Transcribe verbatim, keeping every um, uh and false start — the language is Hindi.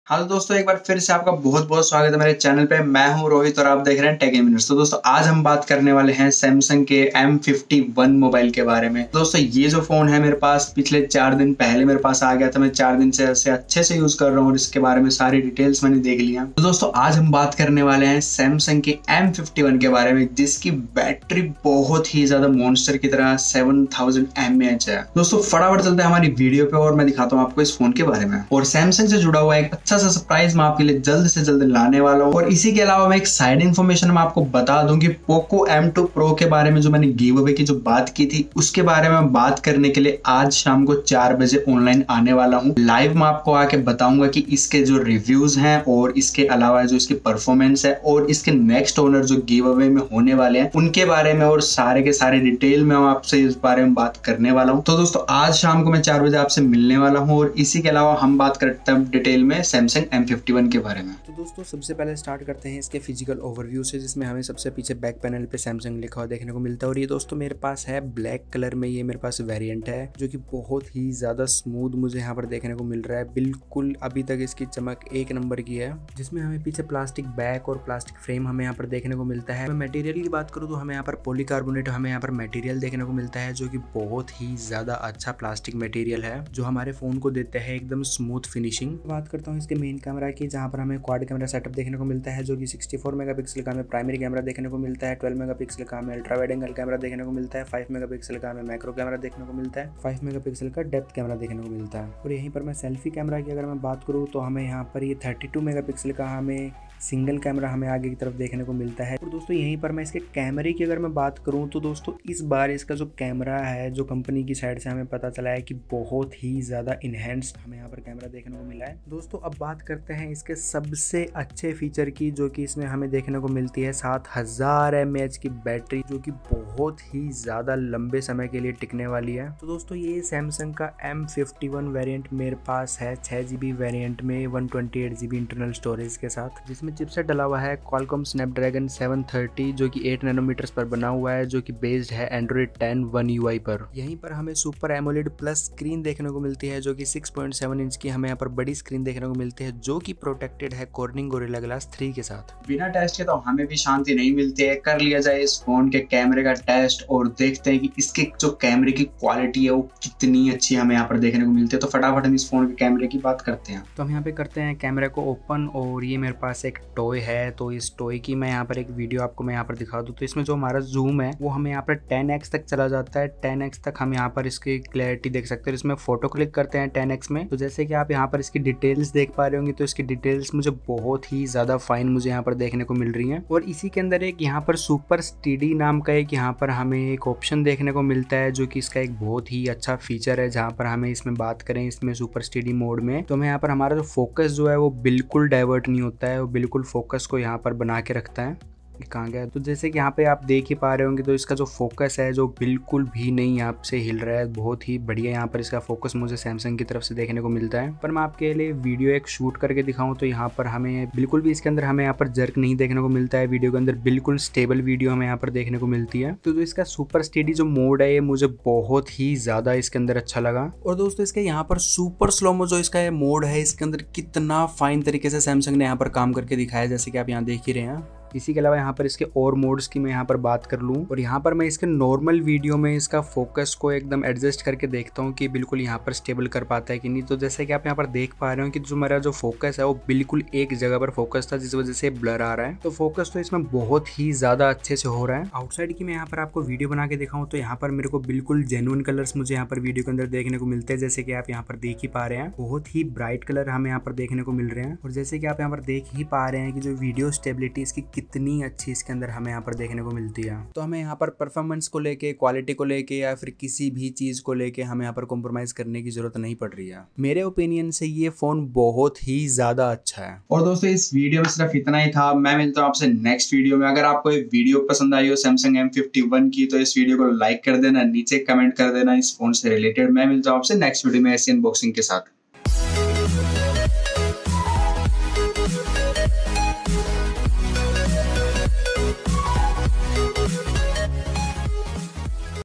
हाँ तो दोस्तों एक बार फिर से आपका बहुत बहुत स्वागत है मेरे चैनल पे। मैं हूँ रोहित और आप देख रहे हैं टेक मिनट्स। तो दोस्तों आज हम बात करने वाले हैं सैमसंग के एम फिफ्टी वन मोबाइल के बारे में। दोस्तों ये जो फोन है मेरे पास पिछले चार दिन पहले मेरे पास आ गया था। मैं चार दिन से ऐसे अच्छे से यूज कर रहा हूँ और इसके बारे में सारी डिटेल्स मैंने देख लिया। तो दोस्तों आज हम बात करने वाले हैं सैमसंग के एम फिफ्टी वन के बारे में, जिसकी बैटरी बहुत ही ज्यादा मॉन्स्टर की तरह seven thousand M A H है। दोस्तों फटाफट चलते हैं हमारी वीडियो पे और मैं दिखाता हूँ आपको इस फोन के बारे में। और सैमसंग से जुड़ा हुआ एक अच्छा सा सरप्राइज मैं आपके लिए जल्द से जल्द लाने वाला हूँ। और इसी के अलावा मैं एक साइड इन्फॉर्मेशन मैं आपको बता दूं कि पोको एम टू प्रो के बारे में जो मैंने गिव अवे की जो बात की थी उसके बारे में बात करने के लिए आज शाम को चार बजे ऑनलाइन आने वाला हूँ। लाइव मैं आपको आके बताऊंगा कि इसके जो रिव्यूज हैं और इसके अलावा जो इसकी परफॉर्मेंस है और इसके नेक्स्ट ओनर जो गिव अवे में होने वाले हैं उनके बारे में और सारे के सारे डिटेल में आपसे इस बारे में बात करने वाला हूँ। तो दोस्तों आज शाम को मैं चार बजे आपसे मिलने वाला हूँ और इसी के अलावा हम बात करते हैं डिटेल में सैमसंग एम फिफ्टी वन के बारे में। तो दोस्तों सबसे पहले स्टार्ट करते हैं इसके फिजिकल ओवरव्यू से, जिसमें हमें सबसे पीछे बैक पैनल पे सैमसंग लिखा हुआ देखने को मिलता है। और ये दोस्तों मेरे पास है ब्लैक कलर में, ये मेरे पास वेरिएंट है जो कि बहुत ही ज्यादा स्मूथ मुझे यहाँ पर देखने को मिल रहा है। बिल्कुल अभी तक इसकी चमक एक नंबर की है, जिसमें हमें पीछे प्लास्टिक बैक और प्लास्टिक फ्रेम हमें यहाँ पर देखने को मिलता है। मटेरियल की बात करूँ तो हमें यहाँ पर पॉलीकार्बोनेट हमें यहाँ पर मटेरियल देखने को मिलता है, जो कि बहुत ही ज्यादा अच्छा प्लास्टिक मटेरियल है जो हमारे फोन को देते हैं एकदम स्मूथ फिनिशिंग। बात करता हूँ इसके मेन कैमरा की, जहाँ पर हमें क्वाड कैमरा सेटअप देखने को मिलता है जो कि सिक्सटी फोर मेगापिक्सल का हमें प्राइमरी कैमरा देखने को मिलता है, ट्वेल्व मेगापिक्सल का हमें अल्ट्रा वाइड एंगल कैमरा देखने को मिलता है, फाइव मेगापिक्सल का हमें मैक्रो कैमरा देखने को मिलता है, फाइव मेगापिक्सल का डेप्थ कैमरा देखने को मिलता है। और यहीं पर मैं सेल्फी कैमरा की अगर मैं बात करूँ तो हमें यहाँ पर ये थर्टी टू मेगापिक्सल का हमें सिंगल कैमरा हमें आगे की तरफ देखने को मिलता है। और दोस्तों यहीं पर मैं इसके कैमरे की अगर मैं बात करूं तो दोस्तों इस बार इसका जो कैमरा है जो कंपनी की साइड से हमें पता चला है कि बहुत ही ज़्यादा इनहेंस्ड हमें यहाँ पर कैमरा देखने को मिला है। दोस्तों अब बात करते हैं इसके सबसे अच्छे फीचर की, जो कि इसमें हमें देखने को मिलती है सात हज़ार एम ए एच की बैटरी, जो कि बहुत ही ज़्यादा लंबे समय के लिए टिकने वाली है। तो दोस्तों ये सैमसंग का एम फिफ्टी वन वेरिएंट मेरे पास है छः जी बी वेरियंट में one twenty eight G B internal storage के साथ, जिसमें चिपसेट डला हुआ है क्वालकॉम स्नैपड्रैगन सेवन थर्टी जो कि एट नैनोमीटर्स पर बना हुआ है, जो कि बेस्ड है एंड्रॉइड टेन वन यू आई पर। यहीं पर हमें सुपर एमोलेड प्लस स्क्रीन देखने को मिलती है जो कि सिक्स पॉइंट सेवन इंच की हमें यहाँ पर बड़ी स्क्रीन देखने को मिलती है, जो कि प्रोटेक्टेड है कॉर्निंग गोरिल्ला ग्लास थ्री के साथ। बिना टेस्ट के तो हमें भी शांति नहीं मिलती है। कर लिया जाए इस फोन के कैमरे का टेस्ट और देखते हैं कि इसके जो कैमरे की क्वालिटी है वो कितनी अच्छी हमें यहाँ पर देखने को मिलती है। तो फटाफट हम इस फोन के कैमरे की बात करते हैं। तो हम यहाँ पे करते हैं कैमरे को ओपन और ये मेरे पास एक टॉय है, तो इस टॉय की मैं यहाँ पर एक वीडियो आपको मैं यहाँ पर दिखा दूँ। तो इसमें जो हमारा जूम है वो हमें यहाँ पर टेन एक्स तक चला जाता है। टेन एक्स तक हम यहाँ पर इसकी क्लैरिटी देख सकते हैं। इसमें फोटो क्लिक करते हैं टेन एक्स में, तो जैसे कि आप यहाँ पर इसकी डिटेल्स देख पा रहे होंगे, तो इसकी डिटेल्स मुझे बहुत ही ज्यादा फाइन मुझे यहाँ पर देखने को मिल रही है। और इसी के अंदर एक यहाँ पर सुपर स्टीडी नाम का एक यहाँ पर हमें एक ऑप्शन देखने को मिलता है, जो कि इसका एक बहुत ही अच्छा फीचर है। जहाँ पर हमें इसमें बात करें इसमें सुपर स्टीडी मोड में, तो हमें यहाँ पर हमारा जो फोकस जो है वो बिल्कुल डाइवर्ट नहीं होता है, वो बिल्कुल फोकस को यहाँ पर बना के रखता है। कहाँ गया? तो जैसे कि यहाँ पे आप देख ही पा रहे होंगे, तो इसका जो फोकस है जो बिल्कुल भी नहीं यहाँ से हिल रहा है। बहुत ही बढ़िया यहाँ पर इसका फोकस मुझे सैमसंग की तरफ से देखने को मिलता है। पर मैं आपके लिए वीडियो एक शूट करके दिखाऊं तो यहाँ पर हमें बिल्कुल भी इसके अंदर हमें यहाँ पर जर्क नहीं देखने को मिलता है। वीडियो के अंदर बिल्कुल स्टेबल वीडियो हमें यहाँ पर देखने को मिलती है। तो, तो इसका सुपर स्टेडी जो मोड है ये मुझे बहुत ही ज्यादा इसके अंदर अच्छा लगा। और दोस्तों इसके यहाँ पर सुपर स्लोमो जो इसका ये मोड है, इसके अंदर कितना फाइन तरीके से सैमसंग ने यहाँ पर काम करके दिखाया, जैसे कि आप यहाँ देख ही रहे हैं। इसी के अलावा यहाँ पर इसके और मोड्स की मैं यहाँ पर बात कर लूँ और यहाँ पर मैं इसके नॉर्मल वीडियो में इसका फोकस को एकदम एडजस्ट करके देखता हूँ कि बिल्कुल यहाँ पर स्टेबल कर पाता है कि नहीं। तो जैसे कि आप यहाँ पर देख पा रहे हो कि जो मेरा जो फोकस है वो बिल्कुल एक जगह पर फोकस था, जिस वजह से ब्लर आ रहा है। तो फोकस तो इसमें बहुत ही ज्यादा अच्छे से हो रहा है। आउटसाइड की मैं यहाँ पर आपको वीडियो बना के दिखाऊँ तो यहाँ पर मेरे को बिल्कुल जेन्युइन कलर्स मुझे यहाँ पर वीडियो के अंदर देखने को मिलते हैं, जैसे कि आप यहाँ पर देख ही पा रहे हैं। बहुत ही ब्राइट कलर हमें यहाँ पर देखने को मिल रहे हैं। और जैसे कि आप यहाँ पर देख ही पा रहे हैं कि जो वीडियो स्टेबिलिटी इसकी कितनी अच्छी इसके अंदर हमें यहाँ पर देखने को मिलती है। तो हमें यहाँ पर परफॉर्मेंस को लेके, क्वालिटी को लेके या फिर किसी भी चीज को लेके हमें यहाँ पर कॉम्प्रोमाइज करने की जरूरत नहीं पड़ रही है। मेरे ओपिनियन से ये फोन बहुत ही ज्यादा अच्छा है। और दोस्तों इस वीडियो में सिर्फ इतना ही था। मैं मिलता हूँ आपसे नेक्स्ट वीडियो में। अगर आपको ये वीडियो पसंद आई हो सैमसंग एम फिफ्टी वन की तो इस वीडियो को लाइक कर देना, नीचे कमेंट कर देना इस फोन से रिलेटेड। मैं मिलता हूँ आपसे नेक्स्ट वीडियो में ऐसी अनबॉक्सिंग के साथ।